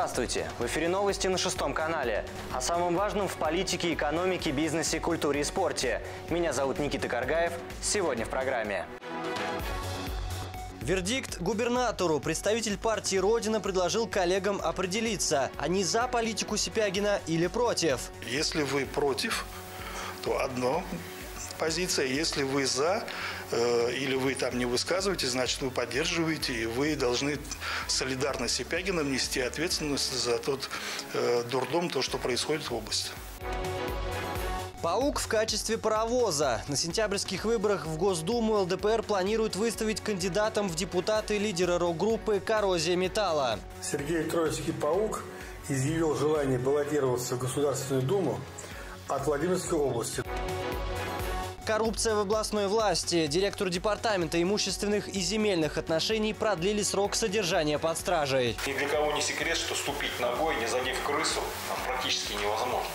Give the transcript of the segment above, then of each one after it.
Здравствуйте! В эфире новости на 6 канале. О самом важном в политике, экономике, бизнесе, культуре и спорте. Меня зовут Никита Каргаев. Сегодня в программе. Вердикт губернатору. Представитель партии «Родина» предложил коллегам определиться, они за политику Сипягина или против. Если вы против, то одно позиция. Если вы за или вы там не высказываете, значит вы поддерживаете, и вы должны солидарно с Сипягиным нести ответственность за тот дурдом, то, что происходит в области. Паук в качестве паровоза. На сентябрьских выборах в Госдуму ЛДПР планирует выставить кандидатом в депутаты лидера рок-группы «Коррозия металла». Сергей Троицкий Паук изъявил желание баллотироваться в Государственную Думу от Владимирской области. Коррупция в областной власти. Директору департамента имущественных и земельных отношений продлили срок содержания под стражей. Ни для кого не секрет, что ступить ногой, не задев крысу, практически невозможно.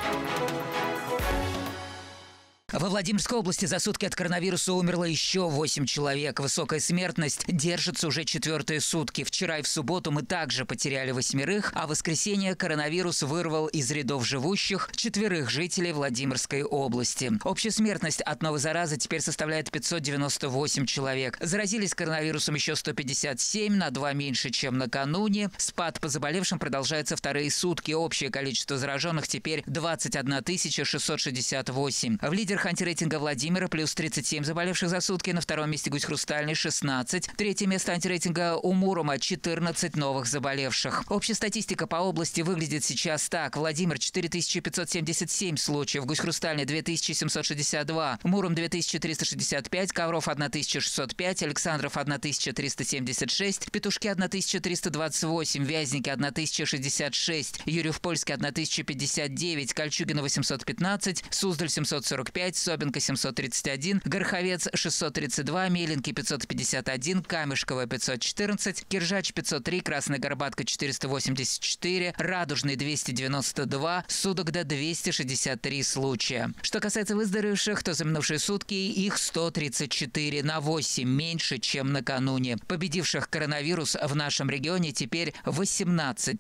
Во Владимирской области за сутки от коронавируса умерло еще 8 человек. Высокая смертность держится уже 4-е сутки. Вчера и в субботу мы также потеряли 8, а в воскресенье коронавирус вырвал из рядов живущих 4 жителей Владимирской области. Общая смертность от новой заразы теперь составляет 598 человек. Заразились коронавирусом еще 157, на 2 меньше, чем накануне. Спад по заболевшим продолжается 2-е сутки. Общее количество зараженных теперь 21 668. В лидерах антирейтинга Владимира плюс 37 заболевших за сутки. На 2-м месте Гусь Хрустальный 16. 3-е место антирейтинга у Мурома 14 новых заболевших. Общая статистика по области выглядит сейчас так. Владимир 4577 случаев, Гусь Хрустальный 2762, Муром 2365, Ковров 1605, Александров 1376, Петушки 1328, Вязники 1066, Юрьев-Польский 1059, Кольчугино 815, Суздаль 745, Собинка 731, Гороховец 632, Меленки 551, Камешково 514, Киржач 503, Красная Горбатка 484, Радужный 292, Судогда 263 случая. Что касается выздоровевших, то за минувшие сутки их 134, на 8 меньше, чем накануне. Победивших коронавирус в нашем регионе теперь 18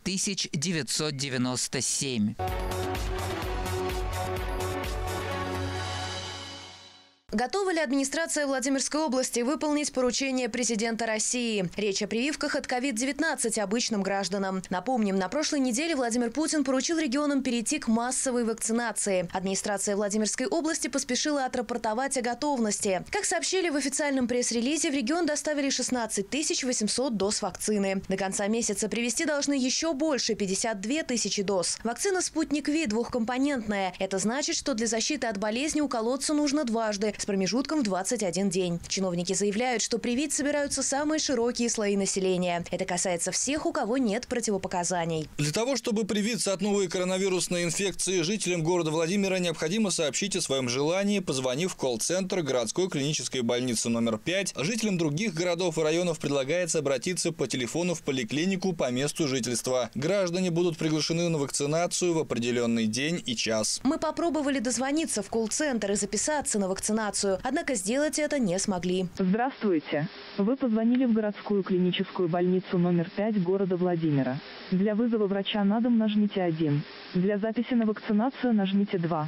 997. Готова ли администрация Владимирской области выполнить поручение президента России? Речь о прививках от COVID-19 обычным гражданам. Напомним, на прошлой неделе Владимир Путин поручил регионам перейти к массовой вакцинации. Администрация Владимирской области поспешила отрапортовать о готовности. Как сообщили в официальном пресс-релизе, в регион доставили 16 800 доз вакцины. До конца месяца привезти должны еще больше – 52 тысячи доз. Вакцина «Спутник Ви» двухкомпонентная. Это значит, что для защиты от болезни уколоться нужно дважды, с промежутком в 21 день. Чиновники заявляют, что привить собираются самые широкие слои населения. Это касается всех, у кого нет противопоказаний. Для того, чтобы привиться от новой коронавирусной инфекции, жителям города Владимира необходимо сообщить о своем желании, позвонив в колл-центр городской клинической больницы номер 5. Жителям других городов и районов предлагается обратиться по телефону в поликлинику по месту жительства. Граждане будут приглашены на вакцинацию в определенный день и час. Мы попробовали дозвониться в колл-центр и записаться на вакцинацию. Однако сделать это не смогли. Здравствуйте. Вы позвонили в городскую клиническую больницу номер 5 города Владимира. Для вызова врача на дом нажмите 1. Для записи на вакцинацию нажмите 2.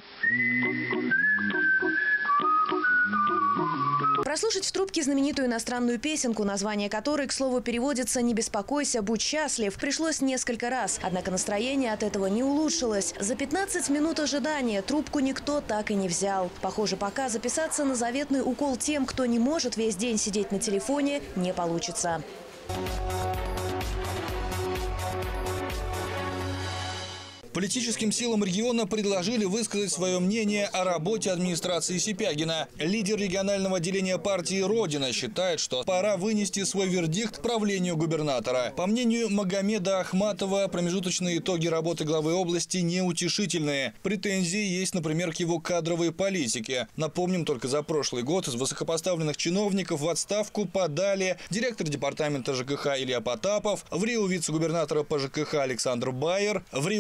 Прослушать в трубке знаменитую иностранную песенку, название которой, к слову, переводится «Не беспокойся, будь счастлив», пришлось несколько раз. Однако настроение от этого не улучшилось. За 15 минут ожидания трубку никто так и не взял. Похоже, пока записаться на заветный укол тем, кто не может весь день сидеть на телефоне, не получится. Политическим силам региона предложили высказать свое мнение о работе администрации Сипягина. Лидер регионального отделения партии «Родина» считает, что пора вынести свой вердикт правлению губернатора. По мнению Магомеда Ахматова, промежуточные итоги работы главы области неутешительные. Претензии есть, например, к его кадровой политике. Напомним, только за прошлый год из высокопоставленных чиновников в отставку подали директор департамента ЖКХ Илья Потапов, в РИО вице-губернатора по ЖКХ Александр Байер, в РИО первого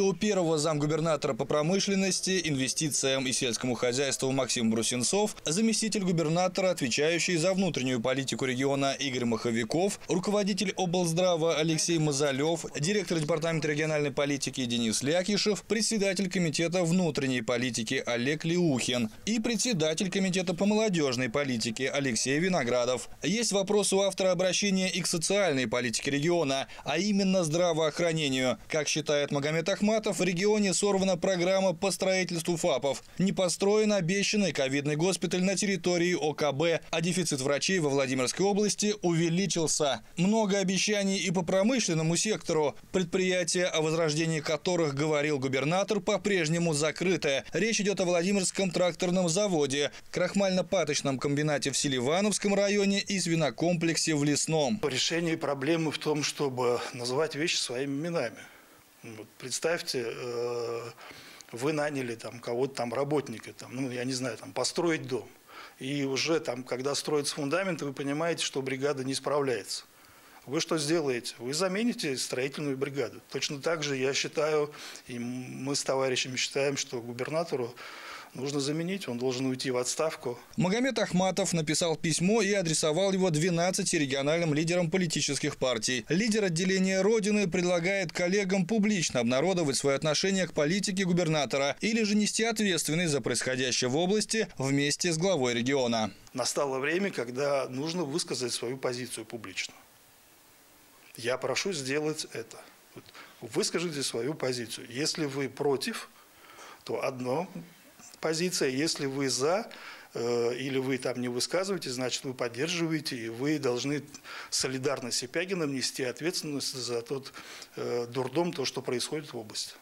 первого замгубернатора по промышленности, инвестициям и сельскому хозяйству Максим Брусенцов, заместитель губернатора, отвечающий за внутреннюю политику региона Игорь Маховиков, руководитель облздрава Алексей Мазалев, директор департамента региональной политики Денис Лякишев, председатель комитета внутренней политики Олег Леухин и председатель комитета по молодежной политике Алексей Виноградов. Есть вопрос у автора обращения и к социальной политике региона, а именно здравоохранению. Как считает Магомед Ахматов, в регионе сорвана программа по строительству ФАПов. Не построен обещанный ковидный госпиталь на территории ОКБ, а дефицит врачей во Владимирской области увеличился. Много обещаний и по промышленному сектору. Предприятия, о возрождении которых говорил губернатор, по-прежнему закрыты. Речь идет о Владимирском тракторном заводе, крахмально-паточном комбинате в Селивановском районе и свинокомплексе в Лесном. Решение проблемы в том, чтобы называть вещи своими именами. Вот представьте, вы наняли там кого-то там работника, там, я не знаю, там построить дом. И уже там, когда строится фундамент, вы понимаете, что бригада не справляется. Вы что сделаете? Вы замените строительную бригаду. Точно так же я считаю, и мы с товарищами считаем, что губернатору нужно заменить, он должен уйти в отставку. Магомед Ахматов написал письмо и адресовал его 12 региональным лидерам политических партий. Лидер отделения Родины предлагает коллегам публично обнародовать свое отношение к политике губернатора или же нести ответственность за происходящее в области вместе с главой региона. Настало время, когда нужно высказать свою позицию публично. Я прошу сделать это. Выскажите свою позицию. Если вы против, то одно позиция. Если вы за или вы там не высказываете, значит, вы поддерживаете, и вы должны солидарно с Сипягиным нести ответственность за тот дурдом, то, что происходит в области.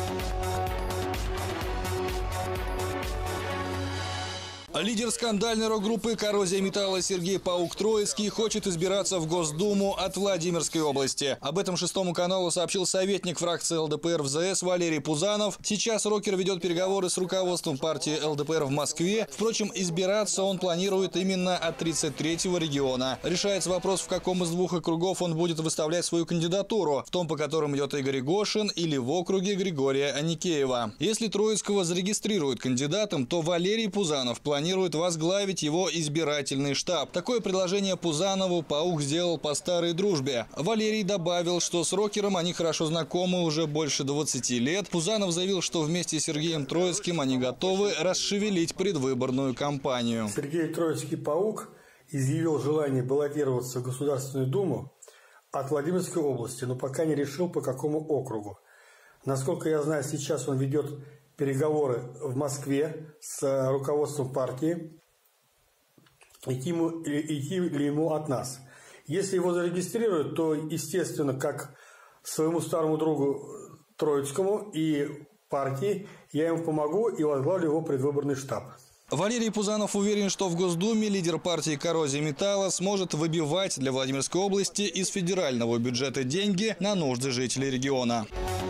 Лидер скандальной рок-группы «Коррозия металла» Сергей Паук-Троицкий хочет избираться в Госдуму от Владимирской области. Об этом Шестому каналу сообщил советник фракции ЛДПР в ЗС Валерий Пузанов. Сейчас рокер ведет переговоры с руководством партии ЛДПР в Москве. Впрочем, избираться он планирует именно от 33-го региона. Решается вопрос, в каком из двух округов он будет выставлять свою кандидатуру. В том, по которым идет Игорь Гошин, или в округе Григория Аникеева. Если Троицкого зарегистрируют кандидатом, то Валерий Пузанов планирует возглавить его избирательный штаб. Такое предложение Пузанову Паук сделал по старой дружбе. Валерий добавил, что с рокером они хорошо знакомы уже больше 20 лет. Пузанов заявил, что вместе с Сергеем Троицким они готовы расшевелить предвыборную кампанию. Сергей Троицкий Паук изъявил желание баллотироваться в Государственную Думу от Владимирской области, но пока не решил, по какому округу. Насколько я знаю, сейчас он ведет переговоры в Москве с руководством партии, идти ли ему от нас. Если его зарегистрируют, то, естественно, как своему старому другу Троицкому и партии, я ему помогу и возглавлю его предвыборный штаб. Валерий Пузанов уверен, что в Госдуме лидер партии «Коррозия металла» сможет выбивать для Владимирской области из федерального бюджета деньги на нужды жителей региона.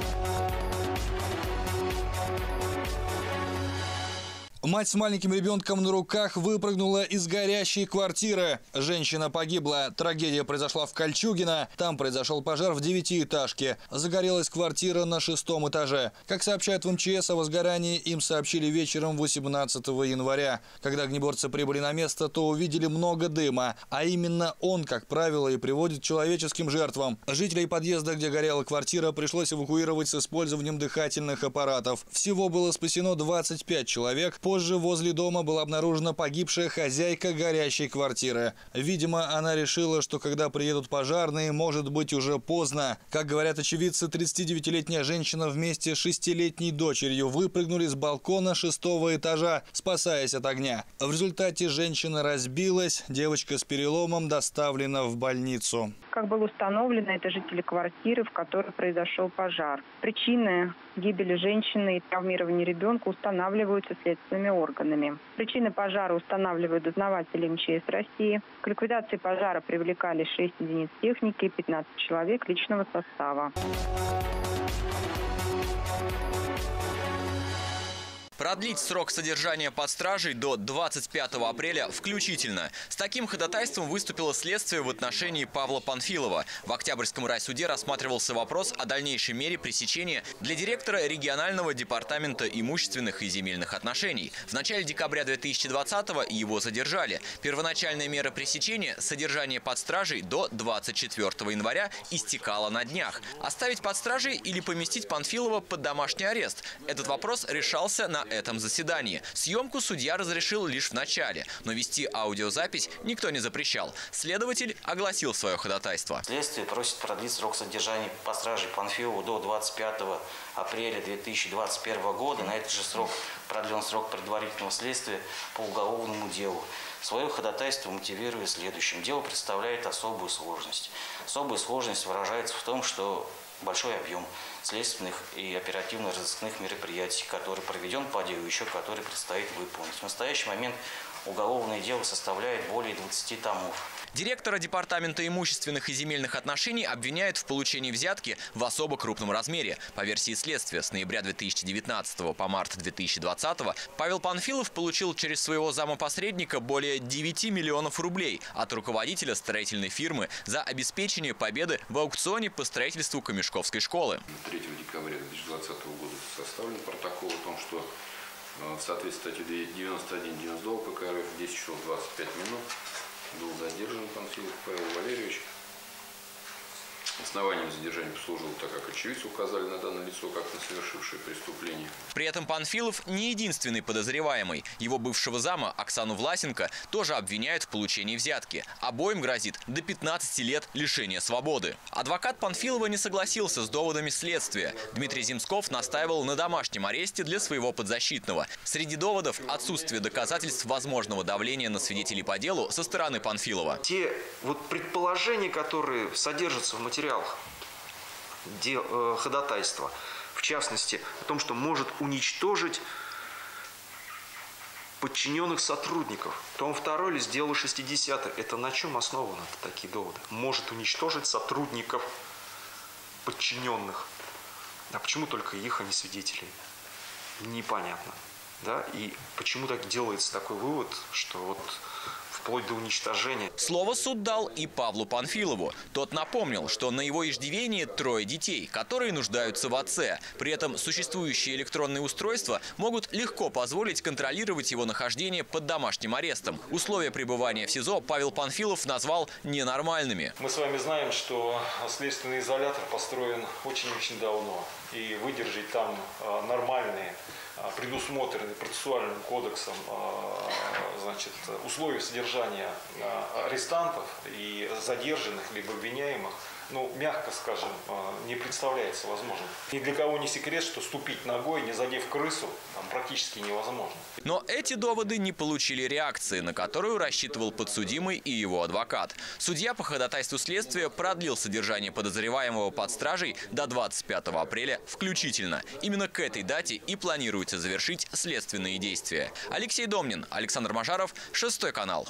Мать с маленьким ребенком на руках выпрыгнула из горящей квартиры. Женщина погибла. Трагедия произошла в Кольчугино. Там произошел пожар в 9-этажке. Загорелась квартира на 6-м этаже. Как сообщают в МЧС, о возгорании им сообщили вечером 18 января. Когда огнеборцы прибыли на место, то увидели много дыма. А именно он, как правило, и приводит к человеческим жертвам. Жителей подъезда, где горела квартира, пришлось эвакуировать с использованием дыхательных аппаратов. Всего было спасено 25 человек. Позже возле дома была обнаружена погибшая хозяйка горящей квартиры. Видимо, она решила, что когда приедут пожарные, может быть уже поздно. Как говорят очевидцы, 39-летняя женщина вместе с 6-летней дочерью выпрыгнули с балкона 6-го этажа, спасаясь от огня. В результате женщина разбилась, девочка с переломом доставлена в больницу. Как было установлено, это жители квартиры, в которой произошел пожар. Причины гибели женщины и травмирования ребенка устанавливаются следственными органами. Причины пожара устанавливают дознаватели МЧС России. К ликвидации пожара привлекали 6 единиц техники и 15 человек личного состава. продлить срок содержания под стражей до 25 апреля включительно. С таким ходатайством выступило следствие в отношении Павла Панфилова. В Октябрьском райсуде рассматривался вопрос о дальнейшей мере пресечения для директора регионального департамента имущественных и земельных отношений. В начале декабря 2020-го его задержали. Первоначальная мера пресечения – содержание под стражей до 24 января – истекала на днях. Оставить под стражей или поместить Панфилова под домашний арест – этот вопрос решался на этом заседании. Съемку судья разрешил лишь в начале, но вести аудиозапись никто не запрещал. Следователь огласил свое ходатайство. Следствие просит продлить срок содержания под стражей Панфилову до 25 апреля 2021 года. На этот же срок продлен срок предварительного следствия по уголовному делу. Свое ходатайство мотивируя следующим. Дело представляет особую сложность. Особая сложность выражается в том, что большой объем следственных и оперативно-розыскных мероприятий, который проведен по делу, еще который предстоит выполнить. В настоящий момент уголовное дело составляет более 20 томов. Директора департамента имущественных и земельных отношений обвиняют в получении взятки в особо крупном размере. По версии следствия, с ноября 2019 по март 2020 Павел Панфилов получил через своего замопосредника более 9 миллионов рублей от руководителя строительной фирмы за обеспечение победы в аукционе по строительству Камешковской школы. 3 декабря 2020 года составлен протокол о том, что в соответствии с статьей 91-92 КК РФ в 10 часов 25 минут был задержан Панфилов Павел Валерьевич. Основанием задержания послужило, так как очевидцы указали на данное лицо как на совершившее преступление. При этом Панфилов не единственный подозреваемый. Его бывшего зама Оксану Власенко тоже обвиняют в получении взятки. Обоим грозит до 15 лет лишения свободы. Адвокат Панфилова не согласился с доводами следствия. Дмитрий Земсков настаивал на домашнем аресте для своего подзащитного. Среди доводов – отсутствие доказательств возможного давления на свидетелей по делу со стороны Панфилова. Те предположения, которые содержатся в материалах ходатайства, в частности, о том, что может уничтожить подчиненных сотрудников. Том 2 лист дела 60. Это на чем основаны такие доводы? Может уничтожить сотрудников подчиненных. А почему только их, а не свидетелей? Непонятно. Да? И почему так делается такой вывод, что вплоть до уничтожения. Слово суд дал и Павлу Панфилову. Тот напомнил, что на его иждивении 3 детей, которые нуждаются в отце. При этом существующие электронные устройства могут легко позволить контролировать его нахождение под домашним арестом. Условия пребывания в СИЗО Павел Панфилов назвал ненормальными. Мы с вами знаем, что следственный изолятор построен очень-очень давно. И выдержать там нормальные, предусмотренные процессуальным кодексом условия содержания арестантов и задержанных либо обвиняемых, мягко скажем, не представляется возможным. Ни для кого не секрет, что ступить ногой, не задев крысу, практически невозможно. Но эти доводы не получили реакции, на которую рассчитывал подсудимый и его адвокат. Судья по ходатайству следствия продлил содержание подозреваемого под стражей до 25 апреля включительно. Именно к этой дате и планируется завершить следственные действия. Алексей Домнин, Александр Мажаров, 6 канал.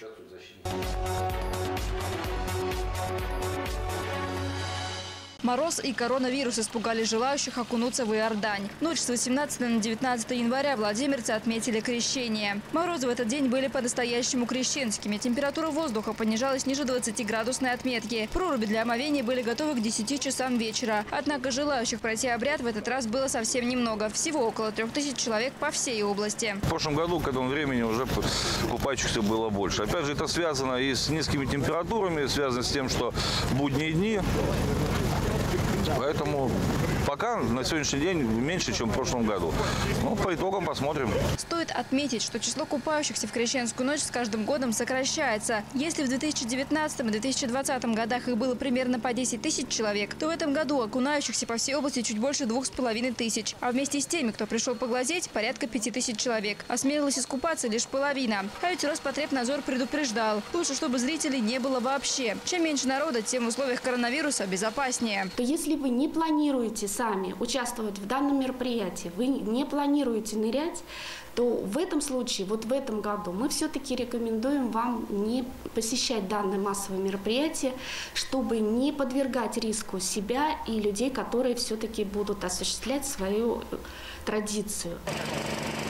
Мороз и коронавирус испугали желающих окунуться в Иордань. Ночь с 18 на 19 января владимирцы отметили крещение. Морозы в этот день были по-настоящему крещенскими. Температура воздуха понижалась ниже 20-градусной отметки. Проруби для омовения были готовы к 10 часам вечера. Однако желающих пройти обряд в этот раз было совсем немного. Всего около 3000 человек по всей области. В прошлом году к этому времени уже купающихся было больше. Опять же, это связано и с низкими температурами, связано с тем, что будние дни. Поэтому пока на сегодняшний день меньше, чем в прошлом году. По итогам посмотрим. Стоит отметить, что число купающихся в крещенскую ночь с каждым годом сокращается. Если в 2019 и 2020 годах их было примерно по 10 тысяч человек, то в этом году окунающихся по всей области чуть больше 2500. А вместе с теми, кто пришел поглазеть, порядка 5000 человек. Осмелилась искупаться лишь половина. А ведь Роспотребнадзор предупреждал. Лучше, чтобы зрителей не было вообще. Чем меньше народа, тем в условиях коронавируса безопаснее. Если вы не планируете сами участвовать в данном мероприятии, вы не планируете нырять, то в этом случае, в этом году, мы все-таки рекомендуем вам не посещать данное массовое мероприятие, чтобы не подвергать риску себя и людей, которые все-таки будут осуществлять свою традицию.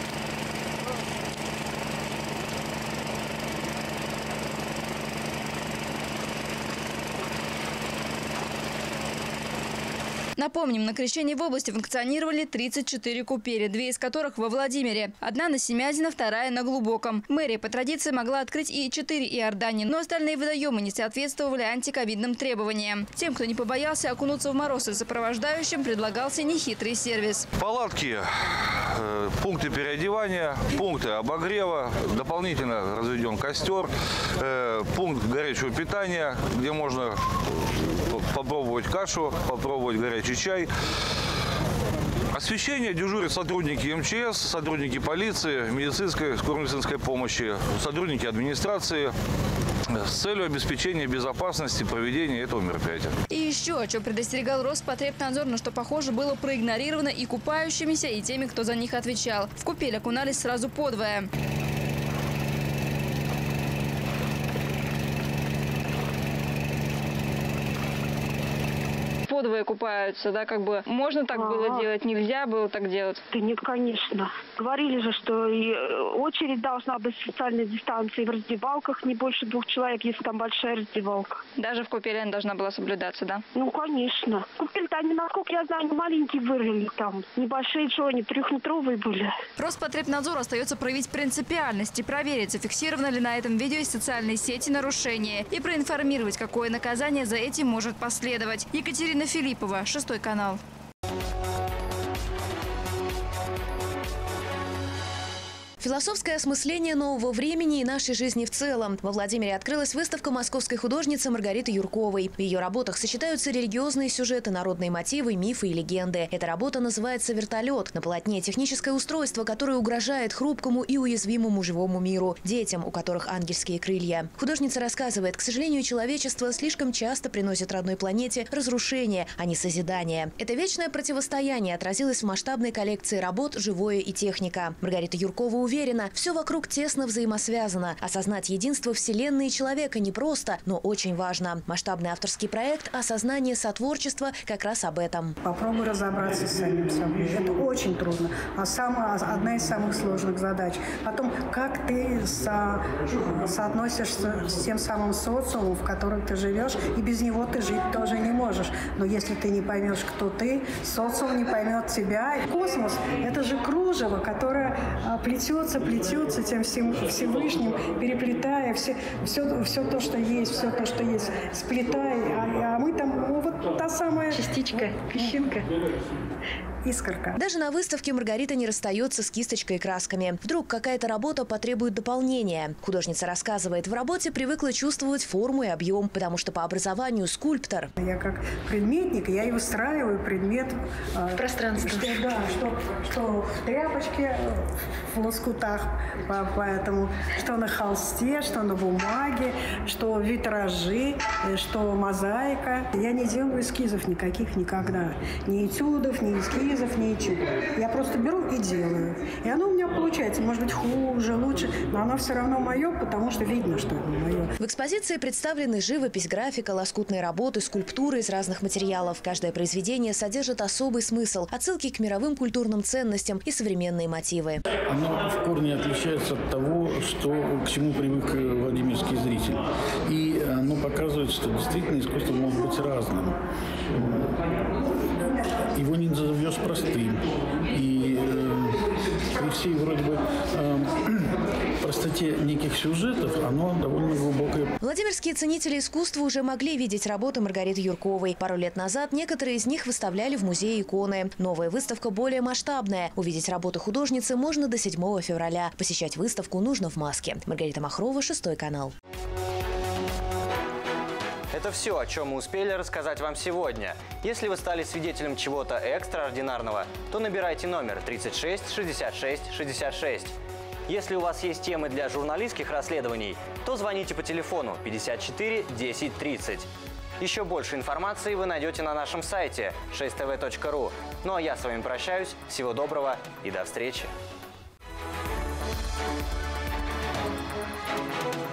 Напомним, на Крещении в области функционировали 34 купели, 2 из которых во Владимире. Одна на Семязино, вторая на Глубоком. Мэрия по традиции могла открыть и 4 Иордании, но остальные водоемы не соответствовали антиковидным требованиям. Тем, кто не побоялся окунуться в мороз, и сопровождающим предлагался нехитрый сервис. Палатки, пункты переодевания, пункты обогрева, дополнительно разведен костер, пункт горячего питания, где можно попробовать кашу, попробовать горячий чай. Освещение дежурят сотрудники МЧС, сотрудники полиции, медицинской, скорой-медицинской помощи, сотрудники администрации с целью обеспечения безопасности проведения этого мероприятия. И еще, о чем предостерегал Роспотребнадзор, но что, похоже, было проигнорировано и купающимися, и теми, кто за них отвечал. В купель окунались сразу подвое. Подвое купаются, да, как бы можно так было делать, нельзя было так делать? Да нет, конечно. Говорили же, что и очередь должна быть в социальной дистанции, в раздевалках не больше 2 человек, если там большая раздевалка. Даже в купели она должна была соблюдаться, да? Ну, конечно. Купель-то они, насколько я знаю, маленькие вырыли там. Небольшие, что они, 3-метровые были. Роспотребнадзор остается проявить принципиальность и проверить, зафиксировано ли на этом видео из социальной сети нарушение, и проинформировать, какое наказание за этим может последовать. Екатерина Филиппова, 6 канал. Философское осмысление нового времени и нашей жизни в целом. Во Владимире открылась выставка московской художницы Маргариты Юрковой. В ее работах сочетаются религиозные сюжеты, народные мотивы, мифы и легенды. Эта работа называется «Вертолет». На полотне техническое устройство, которое угрожает хрупкому и уязвимому живому миру, детям, у которых ангельские крылья. Художница рассказывает, к сожалению, человечество слишком часто приносит родной планете разрушение, а не созидание. Это вечное противостояние отразилось в масштабной коллекции работ «Живое и техника». Маргарита Юркова уверена, все вокруг тесно взаимосвязано. Осознать единство Вселенной и человека непросто, но очень важно. Масштабный авторский проект «Осознание сотворчества» как раз об этом. Попробуй разобраться с самим собой. Это очень трудно. Одна из самых сложных задач. Потом, как ты соотносишься с тем самым социумом, в котором ты живешь, и без него ты жить тоже не можешь. Но если ты не поймешь, кто ты, социум не поймет тебя. Космос – это же кружево, которое плетется тем Всевышним, переплетая все то, что есть, сплетая. А мы там, вот та самая частичка, песчинка. Искорка. Даже на выставке Маргарита не расстается с кисточкой и красками. Вдруг какая-то работа потребует дополнения. Художница рассказывает, в работе привыкла чувствовать форму и объем, потому что по образованию скульптор. Я как предметник, я и выстраиваю предмет в пространстве. Что в тряпочке, в лоскутах, поэтому что на холсте, что на бумаге, что витражи, что мозаика. Я не делаю эскизов никаких никогда. Ни этюдов, ни эскизов. Ничего. Я просто беру и делаю. И оно у меня получается, может быть, хуже, лучше, но оно все равно мое, потому что видно, что это мое. В экспозиции представлены живопись, графика, лоскутные работы, скульптуры из разных материалов. Каждое произведение содержит особый смысл, отсылки к мировым культурным ценностям и современные мотивы. Оно в корне отличается от того, к чему привык владимирский зритель. И оно показывает, что действительно искусство может быть разным. Его не назовешь простым. И при всей вроде бы простоте неких сюжетов, оно довольно глубокое. Владимирские ценители искусства уже могли видеть работы Маргариты Юрковой. Пару лет назад некоторые из них выставляли в музее иконы. Новая выставка более масштабная. Увидеть работы художницы можно до 7 февраля. Посещать выставку нужно в маске. Маргарита Махрова, 6 канал. Это все, о чем мы успели рассказать вам сегодня. Если вы стали свидетелем чего-то экстраординарного, то набирайте номер 36 66 66. Если у вас есть темы для журналистских расследований, то звоните по телефону 54 10 30. Еще больше информации вы найдете на нашем сайте 6tv.ru. Ну а я с вами прощаюсь. Всего доброго и до встречи.